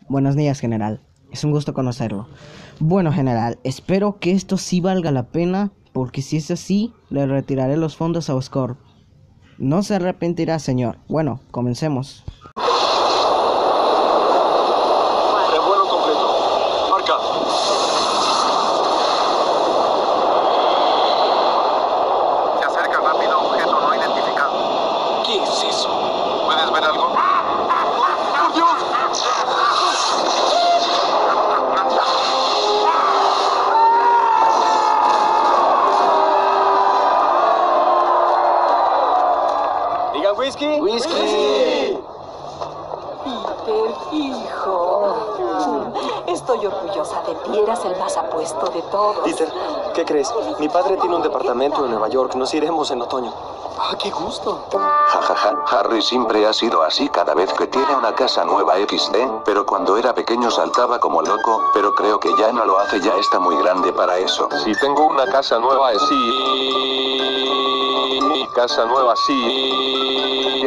Buenos días, general. Es un gusto conocerlo. Bueno, general, espero que esto sí valga la pena, porque si es así, le retiraré los fondos a Oscorp. No se arrepentirá, señor. Bueno, comencemos. Revuelo completo. Marca. Se acerca rápido objeto no identificado. ¿Qué es eso? ¿Puedes ver algo? ¡Por Dios! Digan whisky. ¡Whisky! Peter, hijo. Estoy orgullosa de ti. Eras el más apuesto de todos. Peter, ¿qué crees? Mi padre tiene un departamento en Nueva York. Nos iremos en otoño. ¡Ah, qué gusto! Jajaja, Harry siempre ha sido así cada vez que tiene una casa nueva XD, pero cuando era pequeño saltaba como loco, pero creo que ya no lo hace, ya está muy grande para eso. Si tengo una casa nueva sí. Mi casa nueva sí.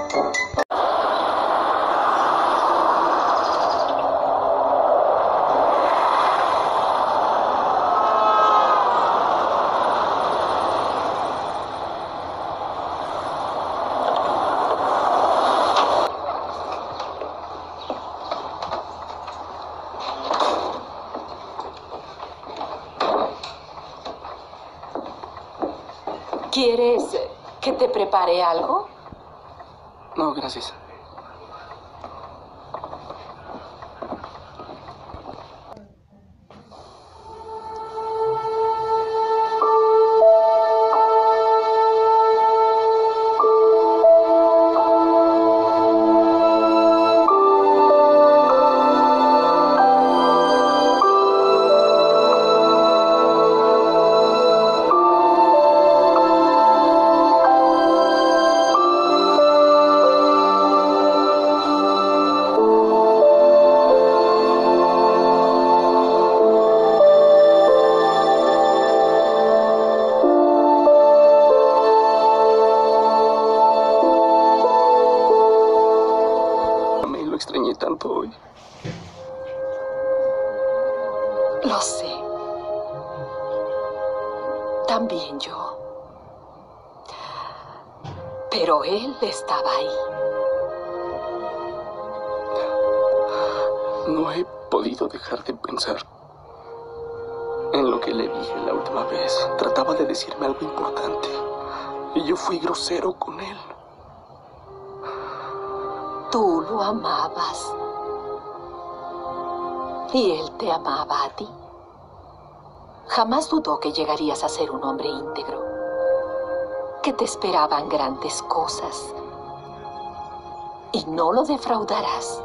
¿Quieres que te prepare algo? No, gracias. Lo extrañé tanto hoy. Lo sé. También yo. Pero él estaba ahí. No he podido dejar de pensar en lo que le dije la última vez. Trataba de decirme algo importante y yo fui grosero con él. Tú lo amabas. Y él te amaba a ti. Jamás dudó que llegarías a ser un hombre íntegro. Que te esperaban grandes cosas. Y no lo defraudarás.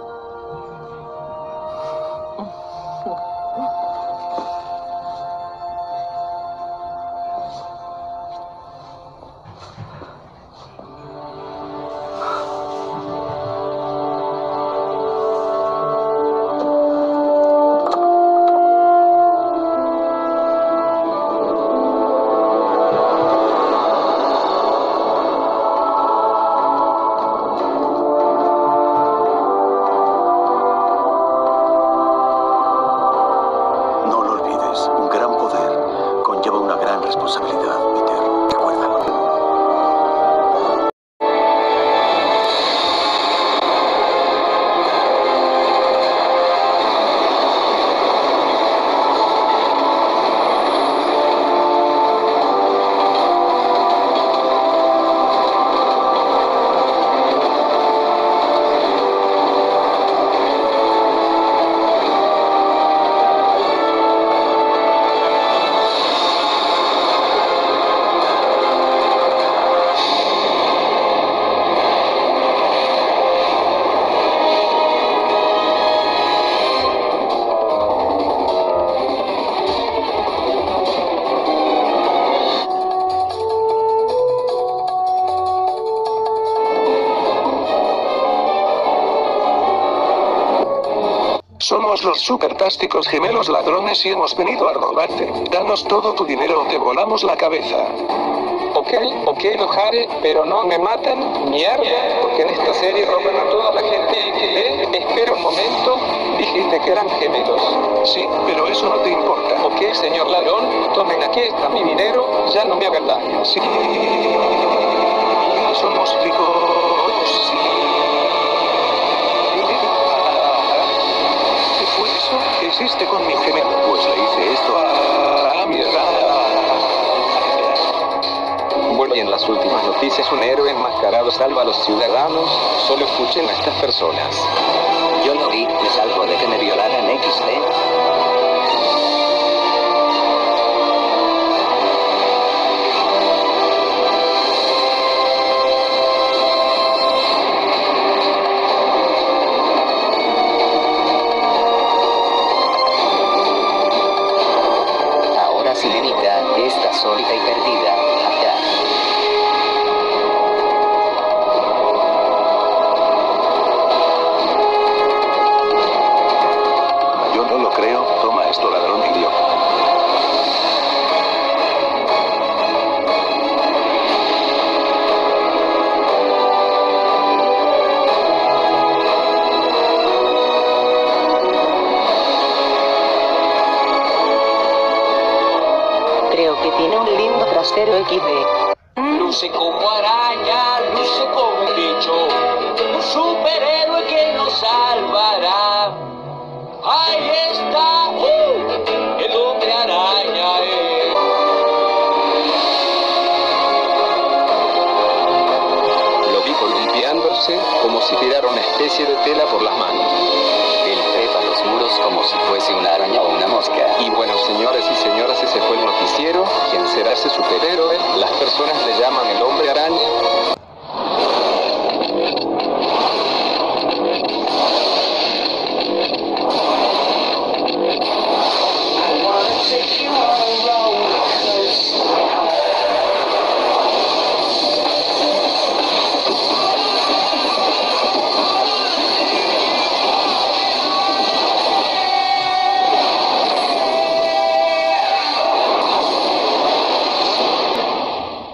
Responsabilidad, Peter. Recuérdalo. Somos los supertásticos gemelos ladrones y hemos venido a robarte. Danos todo tu dinero o te volamos la cabeza. Ok, lo haré, pero no me matan, mierda, porque en esta serie roban a toda la gente. Espera un momento. dijiste que eran gemelos. Sí, pero eso no te importa. Ok, señor ladrón, tomen, aquí está mi dinero, ya no me hagan daño. Sí, somos ricos, sí. ¿Qué fue eso? ¿Qué hiciste con mi gemelo? Pues le hice esto a... mierda. Bueno, y en las últimas noticias, un héroe enmascarado salva a los ciudadanos. Solo escuchen a estas personas. Yo lo vi, me salvo de que me violaran XD. Ahora Sirenita está solita y perdida. Ajá. Yo no lo creo. Toma esto, ladrón idiota. Creo que tiene un lindo trasero XD. Luce como araña, luce como un bicho, un superhéroe que nos salvará. Ahí está, el hombre araña. Lo vi columpiándose como si tirara una especie de tela por las manos. Él trepa los muros como si fuese una araña o una mosca. Y bueno, señoras y señores, ese fue el noticiero. ¿Quién será ese superhéroe? Las personas le llaman el hombre araña.